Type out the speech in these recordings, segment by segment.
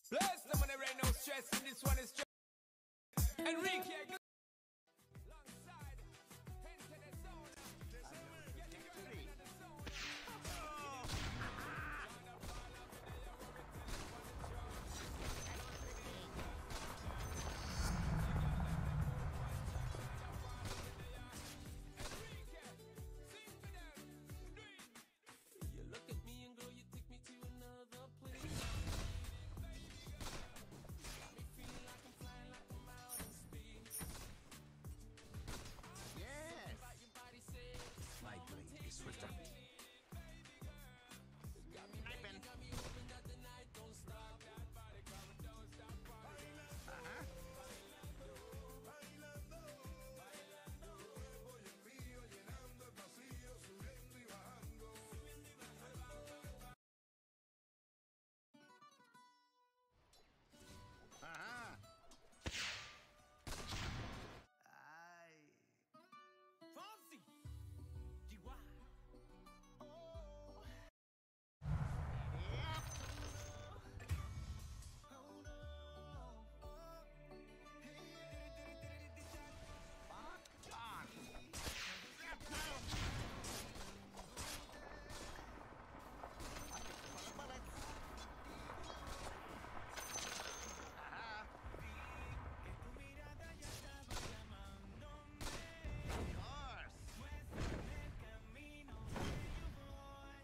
Bless them when there ain't no stress, and this one is stress. Enrique. Alongside, into the zone. Get the girl into the zone. You look at me and girl, you take me to another place. Got me feeling like I'm flying, like I'm out in space. Yes. About your body says, My blade is swifter. Knifing. got me hoping that the night don't stop. That body coming, don't stop. Ajá. Ay. Fonzie! Chihuahua! Oh. Oh no. Fuck on. Que tu mirada ya estaba llamándome. Muéstrame el camino que yo voy.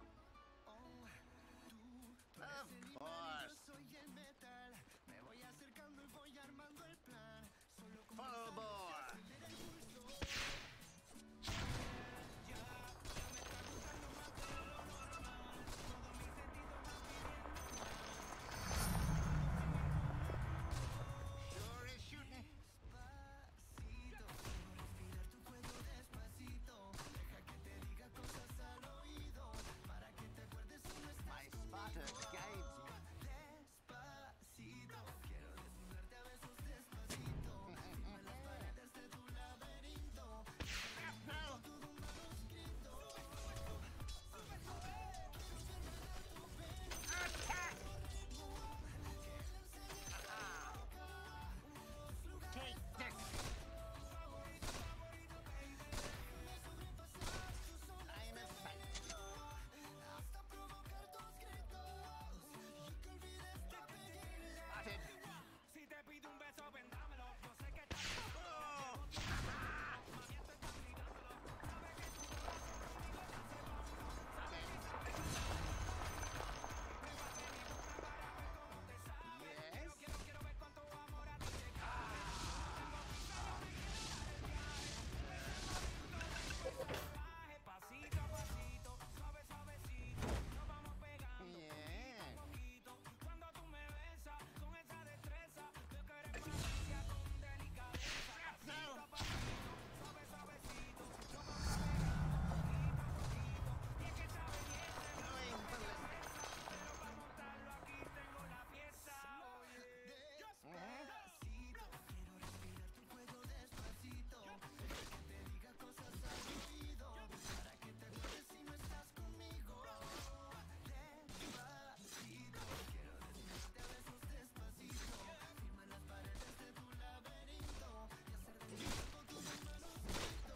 Of course. Soy el metal, me voy acercando y voy armando el plan. Solo con Follow boy. acelera el pulso. Ya me está gustando más de lo normal. Todos mis sentidos van pidiendo Sure is shooting. Despacito, quiero respirar tu cuello despacito. Deja que te diga cosas al oído, para que te acuerdes si no estás My spotter guides you. despacito. Quiero desnudarte a besos despacito. Firma en las paredes de tu laberinto. Todo un manuscrito. Take this. I'm a fight. Hasta provocar tus gritos y que olvides de pedirle. Spotted. Si te pido un beso, vendámelo. Yo sé que estás Oh. mami, esto está gritándolo. Sabes que tu corazón conmigo ya se va. Spotted. Me va a tener una para ver cómo te sabe. Yes. Quiero ver cuánto amor a ti te cabe. Tengo prisa, yo me quiero dar el viaje. Salvaje, pasito a pasito, suave, suavecito. Nos vamos pegando Yeah. poquito. Cuando tú me besas con esa destreza, veo que eres malicia con delicadeza. Pasito a pasito, suave, suavecito. Nos vamos pegando poquito a poquito. Y es que sabes bien, Going ballistic. pero para montarlo aquí tengo la pieza. Oye, Despacito, quiero respirar tu cuello despacito. Deja que te diga cosas al oído, para que te acuerdes si no estás conmigo. Despacito, quiero desnudarte a besos despacito. Firma en las paredes de tu laberinto y hacer de mi cuerpo tu manuscrito.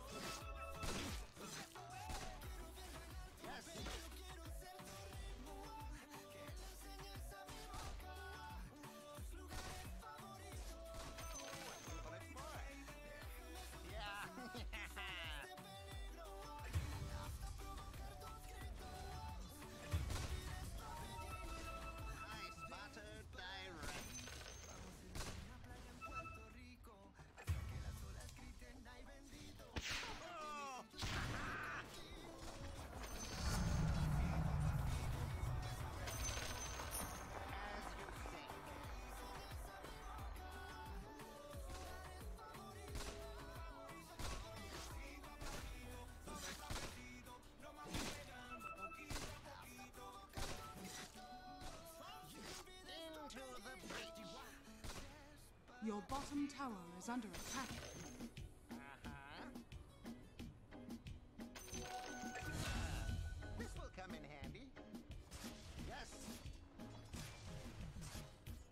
Yes. Pero quiero ser tu ritmo, que le enseñes a mi boca tus lugares favoritos. Yeah. De peligro, hasta provocar tus gritos. My spotter direct. Vamos a ir a una playa en Puerto Rico, hasta que las olas griten ay bendito. Oh. As you say. nos vamos pegando poquito a poquito. Into the breach. Your bottom tower is under attack. Uh-huh. This will come in handy. Yes.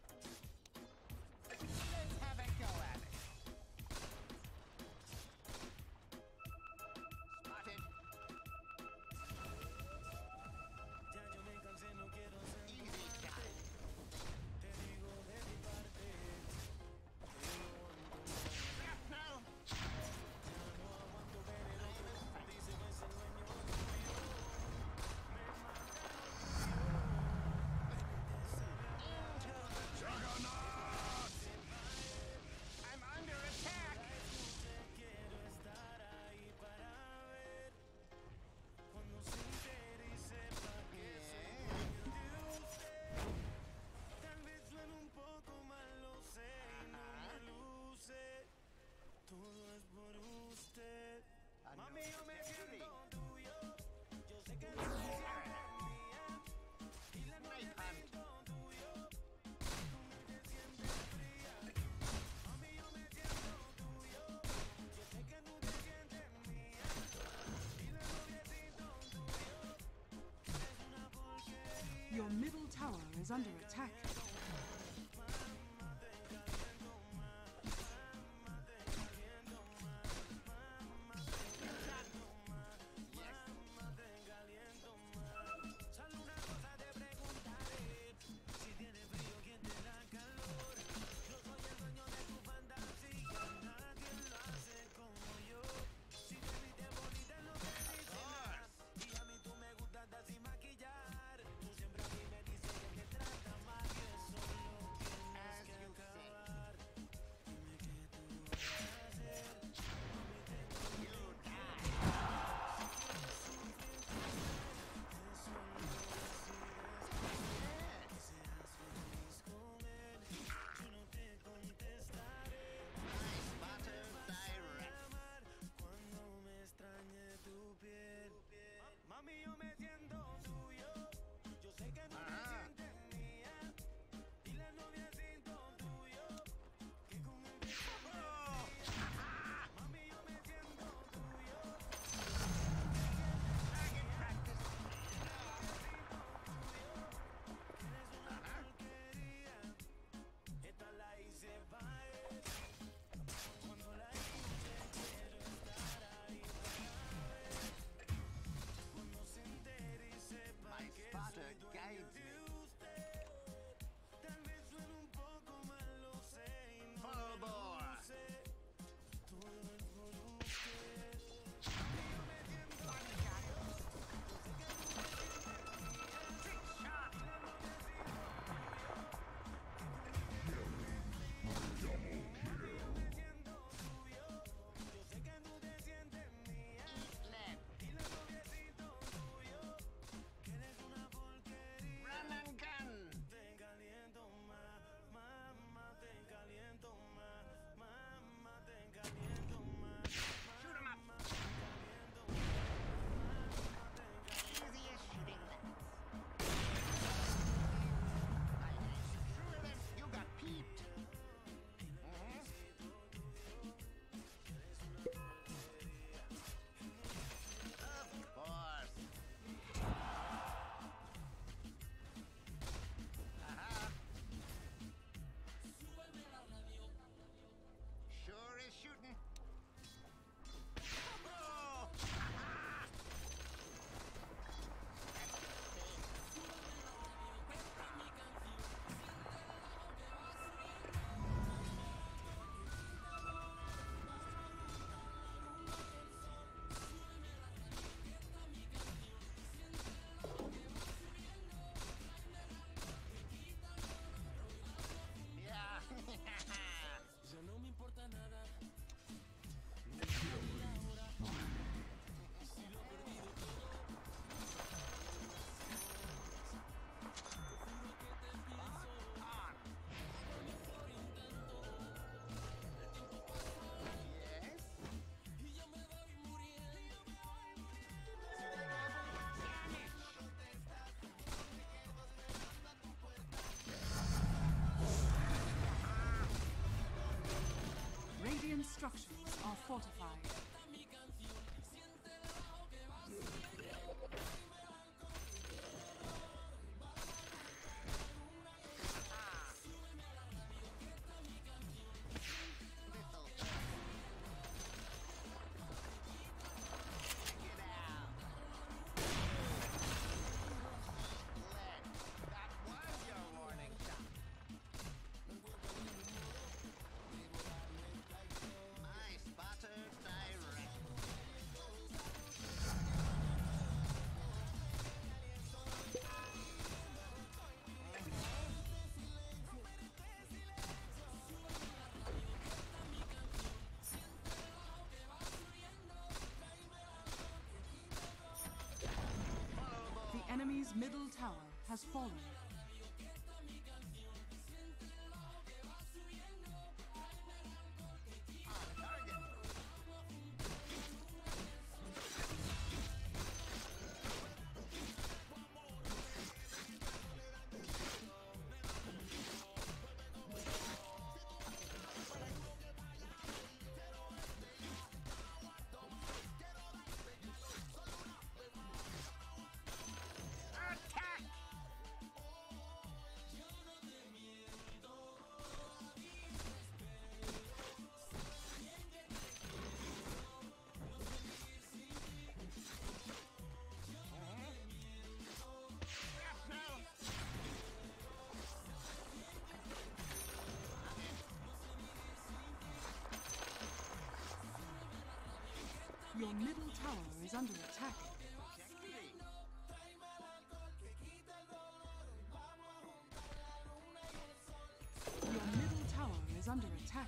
is under attack. Radiant structures are fortified. The enemy's middle tower has fallen. Your middle tower is under attack. Your middle tower is under attack.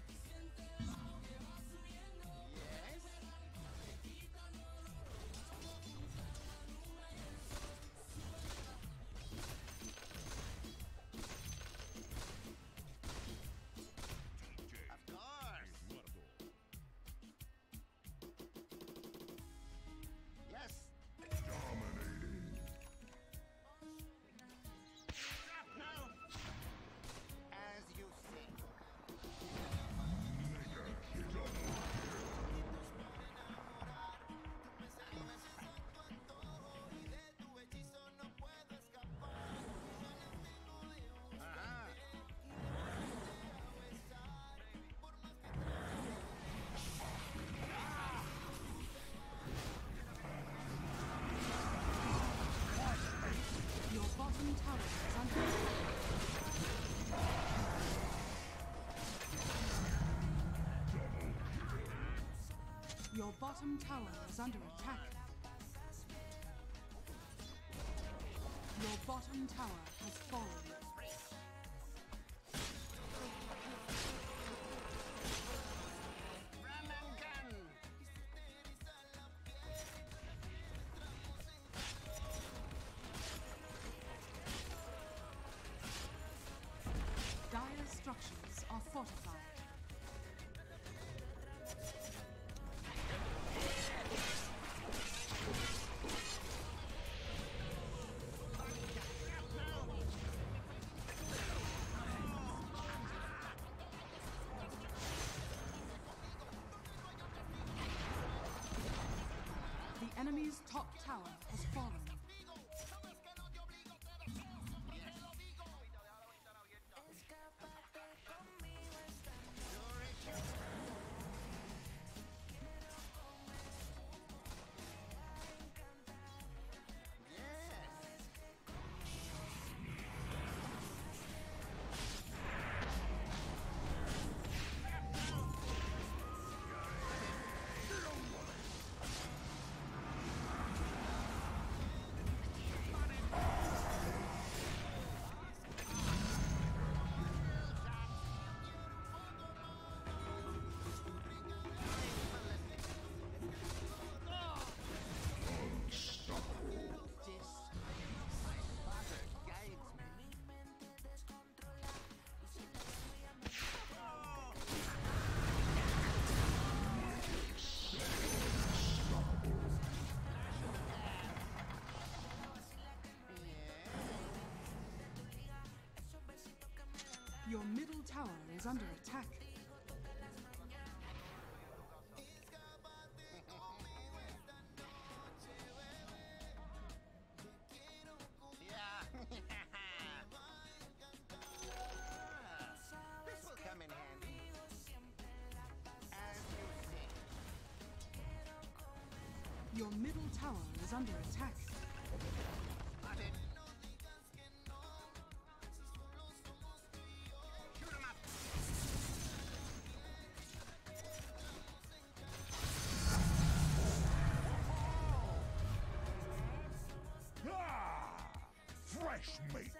Of course. Yes. Shrapnel. As you say. Ajá. Your bottom tower is under attack. Your bottom tower is under attack. Your bottom tower has fallen. Run and gun. Dire structures are fortified. The enemy's top tower has fallen. Your middle tower is under attack. Yeah. This will come in handy. As you say. Your middle tower is under attack. Spotted. Shoot 'em up. Ah! Fresh meat.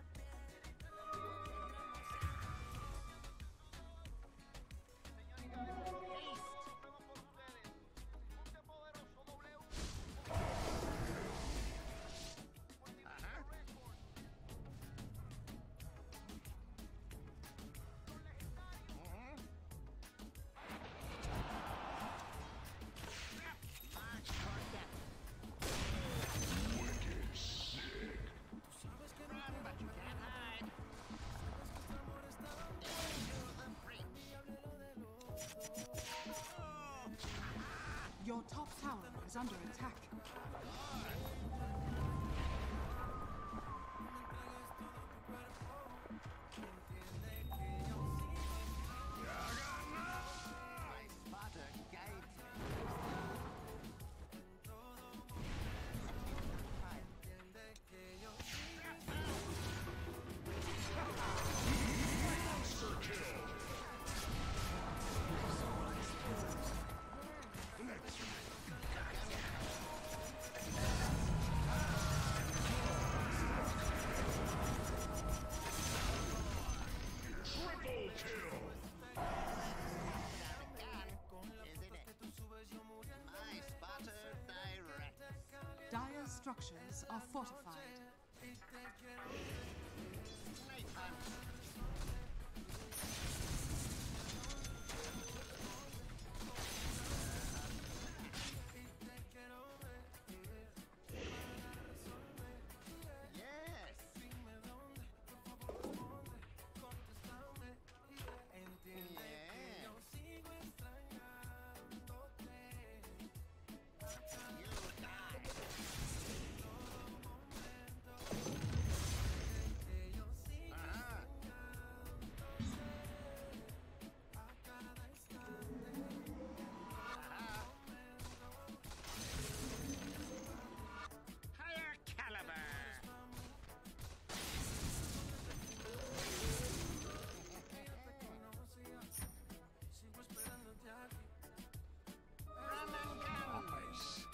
March toward death. Run, but you can't hide. Into the breach. Your top tower is under attack. My spotter guides me. structures are fortified. Nighttime. Yes. Yeah. You die. Ah. Higher caliber. Run and gun. Nice.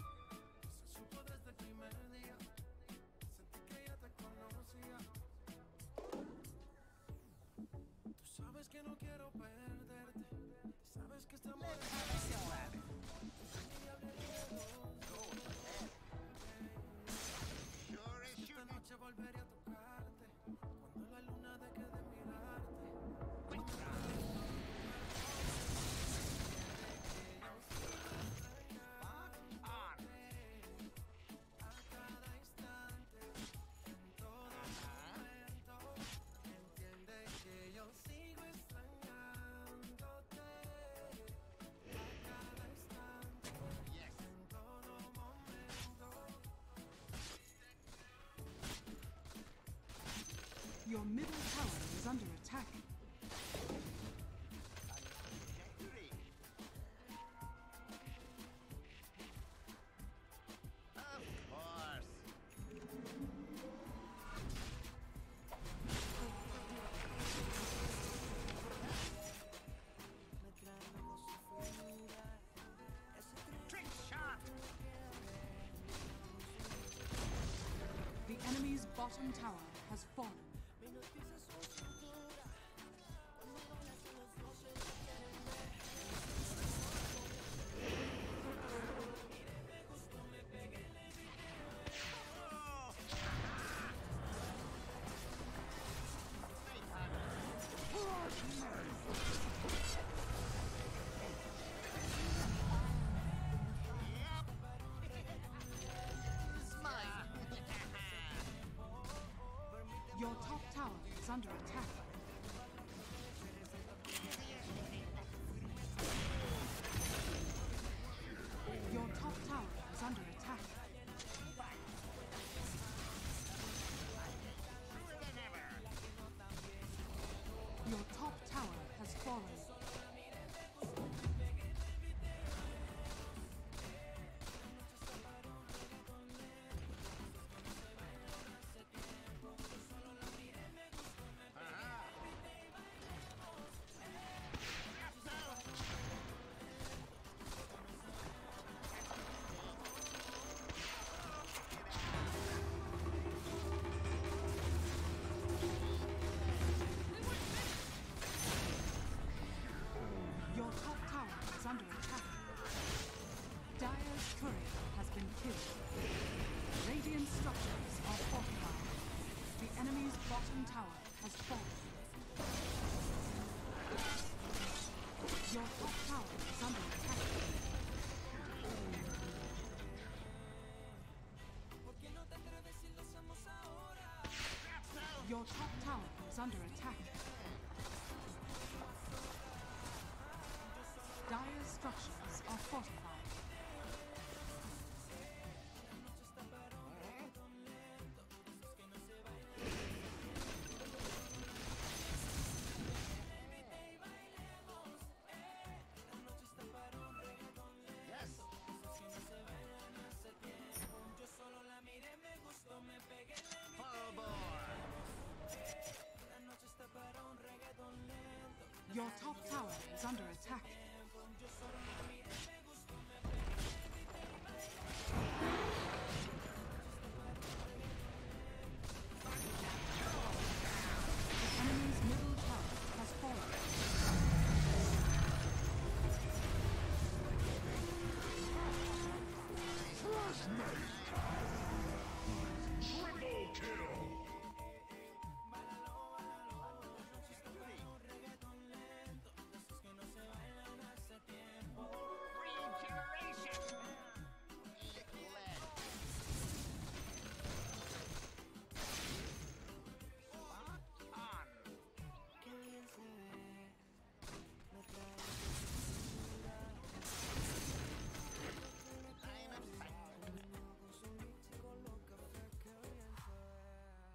Sabes que no quiero perderte. Sabes que estamos Let's have a go at it. Go ahead. Sure as esta shooting. noche volveré a tocarte. Cuando la luna deje de mirarte. Quick draw. Spot on. A cada instante, en todo momento. Entiende que yo sigo extrañándote. A cada instante, Yes. en todo momento. Your middle tower is under attack. Trajectory. Of course. Trick shot. The enemy's bottom tower has fallen. Oh. Nighttime. Yep. Smile. Your top tower is under attack. Your top tower is under attack. Truer than ever. Your top tower has fallen. Your top tower is under attack. Dire's turret has been killed. Radiant structures are fortified. The enemy's bottom tower has fallen. Your top tower is under attack. Your top tower is under attack. Dire's structures are fortified. Yes. Full bore. Your top tower is under attack. The enemy's middle tower has fallen. kill. Regeneration! Lick lead. Lock on. Line of sight.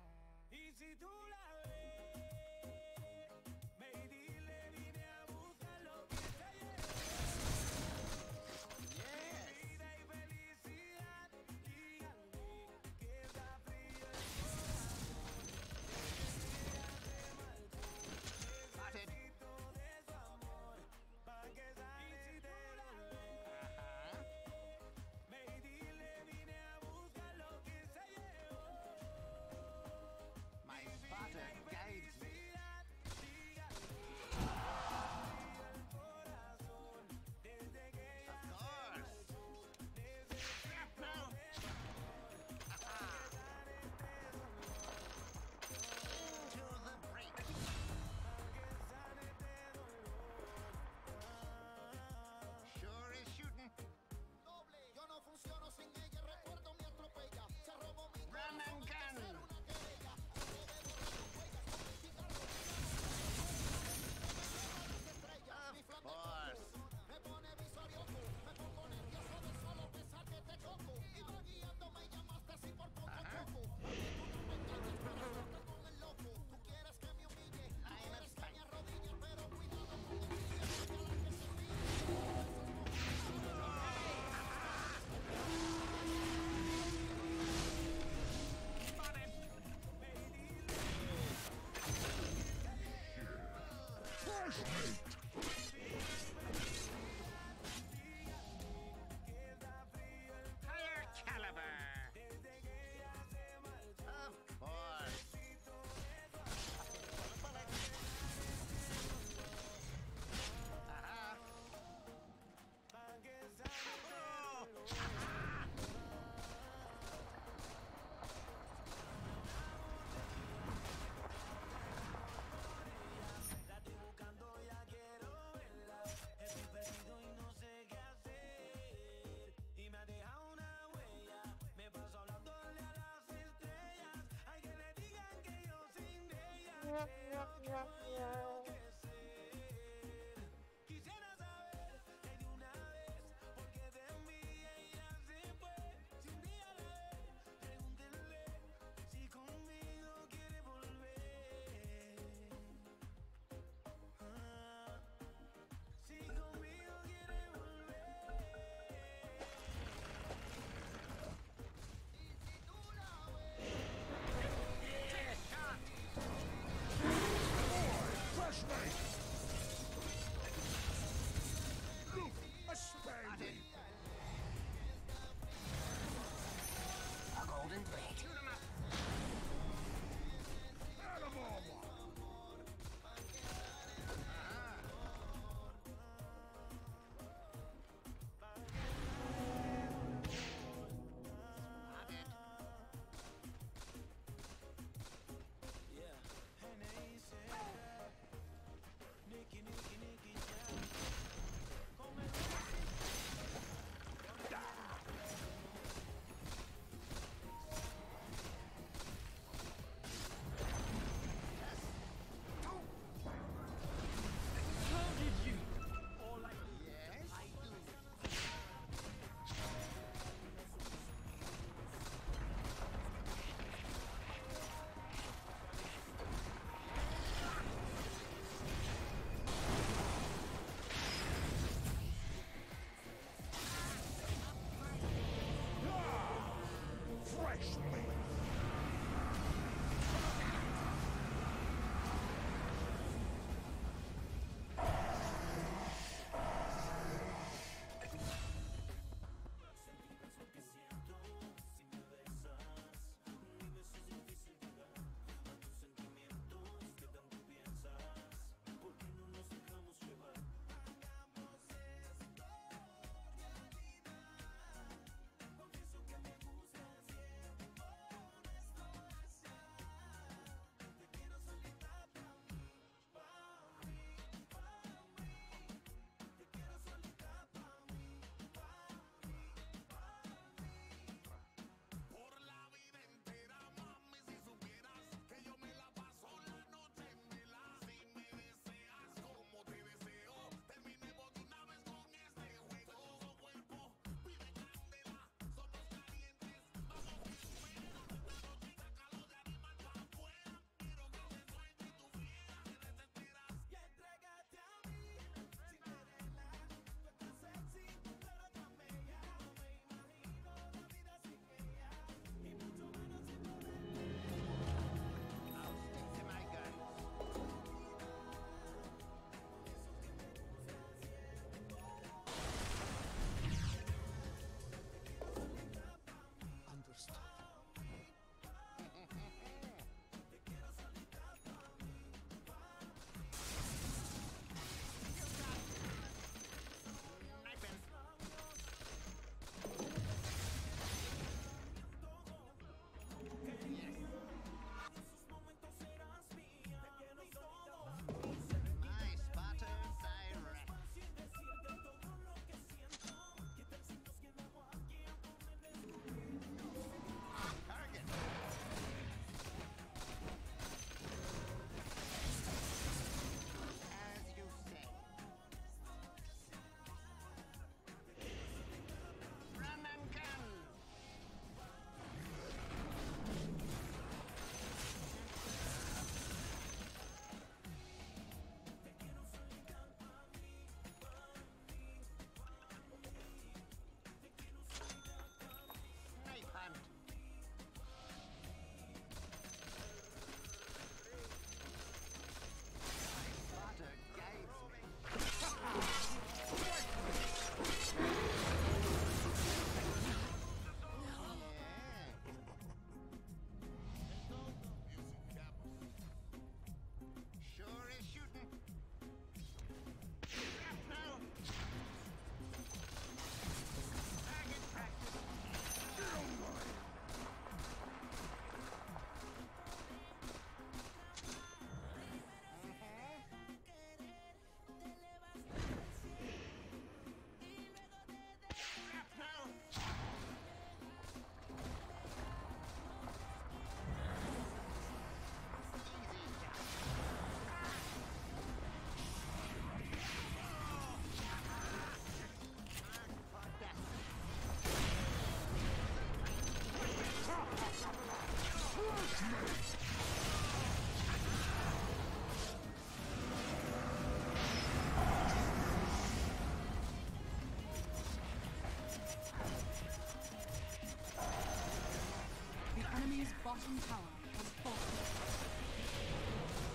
enemy's bottom tower has fallen.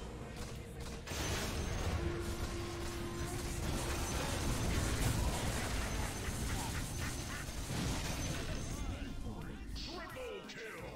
Triple kill!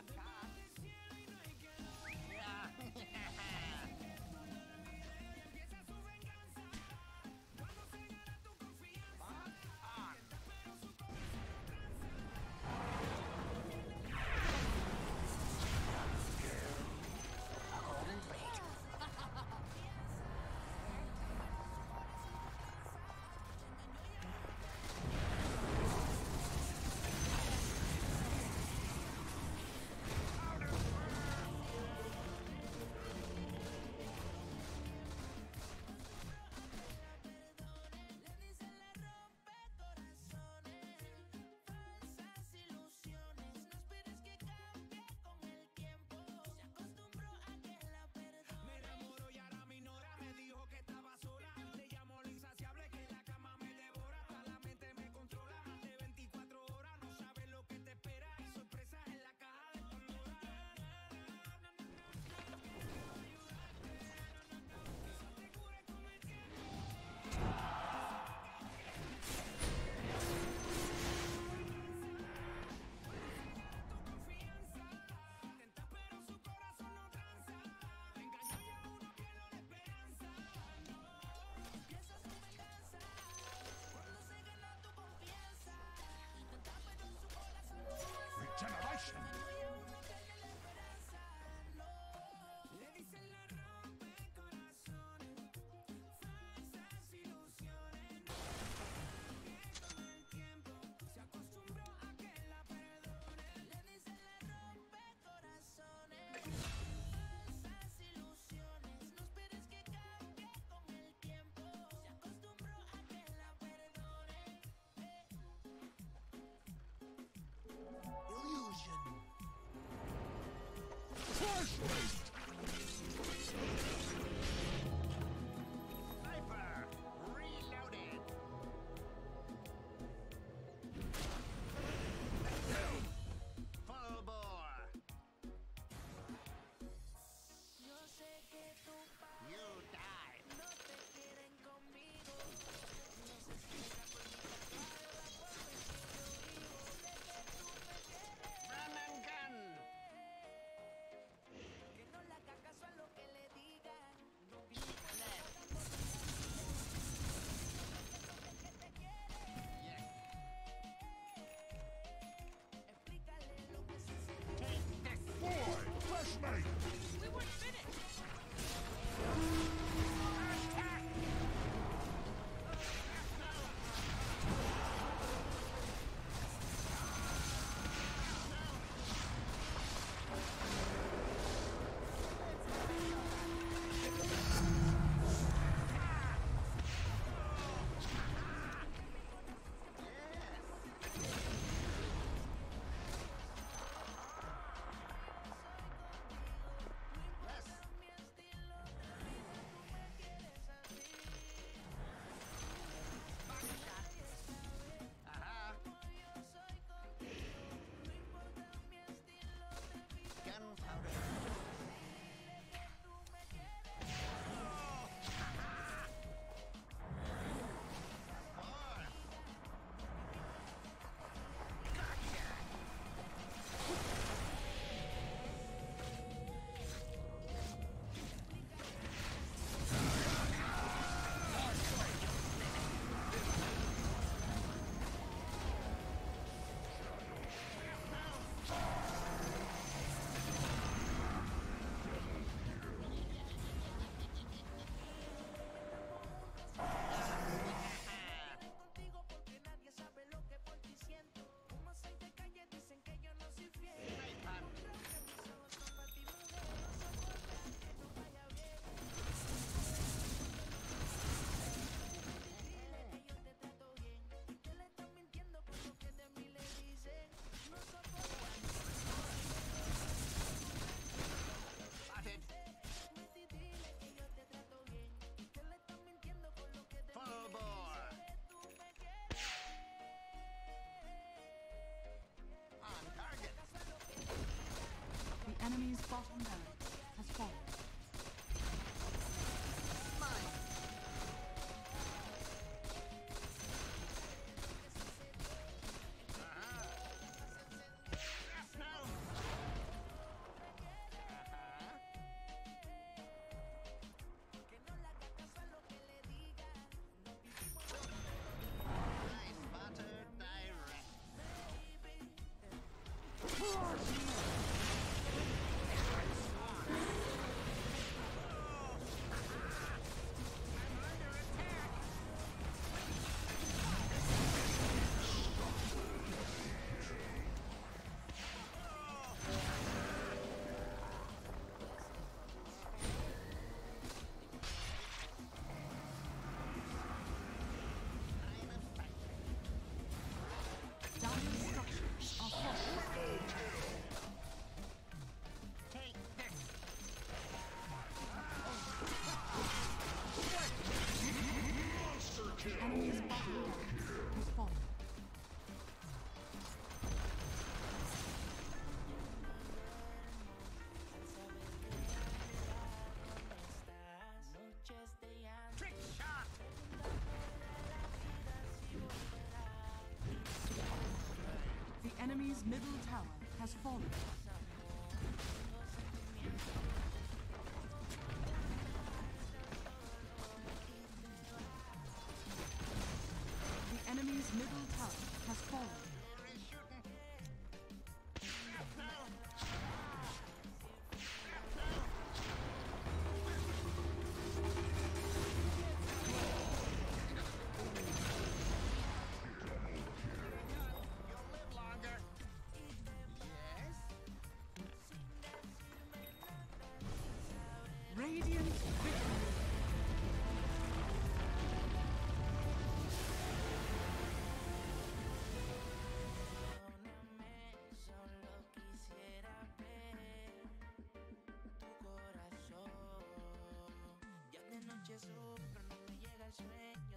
Regeneration! Illusion. Flash mate! Sniper reloaded. Full bore. You died. Run and gun. enemy's bottom barracks has fallen. Nice butter direct. Dire structures are falling. Take this. Monster kill. Enemy's bottom barracks has fallen. Trick shot. The enemy's middle tower has fallen. The enemy's middle tower has fallen. There is shooting. You'll live longer. Yes? Radiant victory. Solo quisiera ver tu corazón. Ya de noche sufro, no me llega el sueño.